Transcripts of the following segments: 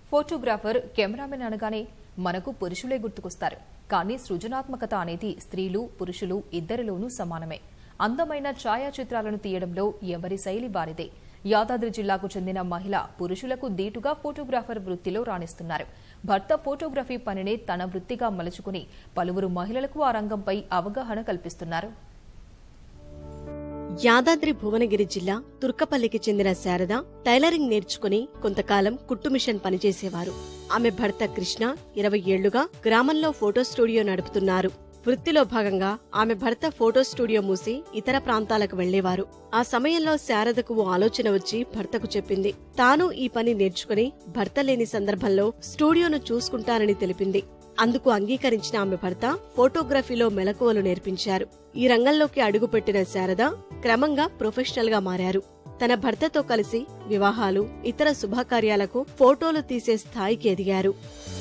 Photographer cameraman అనగానే మనకు పురుషులే గుర్తుకొస్తారు. కానీ సృజనాత్మకత అనేది స్త్రీలు పురుషులు ఇద్దరిలోనూ సమానమే. అందమైన ఛాయాచిత్రాలను తీయడంలో ఎవరి శైలి వారిదే. యాదాద్రి జిల్లాకు చెందిన మహిళ పురుషులకు దీటుగా ఫోటోగ్రాఫర్ వృత్తిలో రాణిస్తున్నారు. భర్త ఫోటోగ్రఫీ పనినే తన వృత్తిగా మలుచుకుని పలువురు మహిళలకు ఆ రంగంపై అవగాహన కల్పిస్తున్నారు. యాదాద్రి భువనగిరి జిల్లా తుర్కపల్లికి చెందిన శారద టైలరింగ్ నేర్చుకుని కొంతకాలం కుట్టు మిషన్ పనిచేసేవారు. ఆమె భర్త కృష్ణ 20 ఏళ్లుగా గ్రామంలో ఫోటో స్టూడియో నడుపుతున్నారు. వృత్తిలో భాగంగా ఆమె భర్త ఫోటో స్టూడియో మూసి ఇతర ప్రాంతాలకు వెళ్లేవారు. ఆ సమయంలో శారదకు ఓ ఆలోచన వచ్చి భర్తకు చెప్పింది. తాను ఈ పని నేర్చుకుని భర్త లేని సందర్భంలో స్టూడియోను చూసుకుంటానని తెలిపింది. అందుకు అంగీకరించిన ఆమె భర్త ఫోటోగ్రఫీలో మెలకువలు నేర్పించారు. ఈ రంగంలోకి అడుగుపెట్టిన శారద క్రమంగా ప్రొఫెషనల్ గా మారారు. తన భర్తతో కలిసి వివాహాలు, ఇతర శుభకార్యాలకు ఫోటోలు తీసే స్థాయికి ఎదిగారు.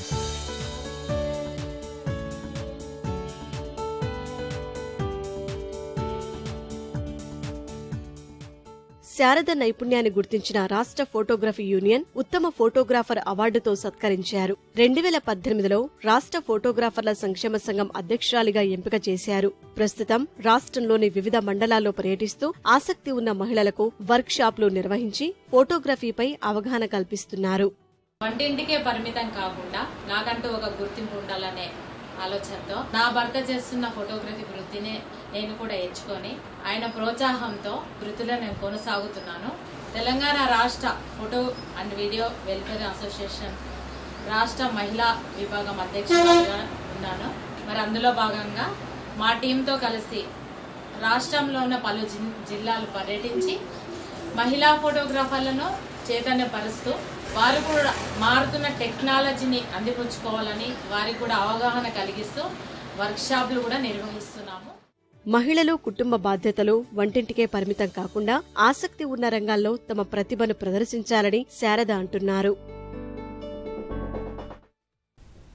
శారద నైపుణ్యాన్ని గుర్తించిన రాష్ట్ర ఫోటోగ్రఫీ యూనియన్ ఉత్తమ ఫోటోగ్రాఫర్ అవార్డుతో సత్కరించారు. 2018లో రాష్ట్ర ఫోటోగ్రాఫర్ల సంక్షేమ సంఘం అధ్యక్షురాలిగా ఎంపిక చేశారు. ప్రస్తుతం రాష్ట్రంలోని వివిధ మండలాల్లో పర్యటిస్తూ ఆసక్తి ఉన్న మహిళలకు వర్క్ షాప్లు నిర్వహించి ఫోటోగ్రఫీపై అవగాహన కల్పిస్తున్నారు. వంటింటికే పరిమితం కాకుండా నాకంటూ ఒక గుర్తింపు ఉండాలనే ఆలోచనతో నా భర్త చేస్తున్న ఫోటోగ్రఫీ వృత్తిని నేను కూడా ఎంచుకొని ఆయన ప్రోత్సాహంతో వృత్తిలో నేను కొనసాగుతున్నాను. తెలంగాణ రాష్ట్ర photo and video welfare association రాష్ట్ర మహిళా విభాగం అధ్యక్షురాలిగా ఉన్నాను. మరి అందులో భాగంగా మా టీంతో కలిసి రాష్ట్రంలో ఉన్న పలు జిల్లాలు పర్యటించి మహిళా ఫోటోగ్రాఫర్లను చైతన్యపరుస్తూ వారు కూడా మారుతున్న టెక్నాలజీని అందిపుచ్చుకోవాలని వారికి కూడా అవగాహన కలిగిస్తూ వర్క్షాప్లు కూడా నిర్వహిస్తున్నాము. మహిళలు కుటుంబ బాధ్యతలు వంటింటికే పరిమితం కాకుండా ఆసక్తి ఉన్న రంగాల్లో తమ ప్రతిభను ప్రదర్శించాలని శారద అంటున్నారు.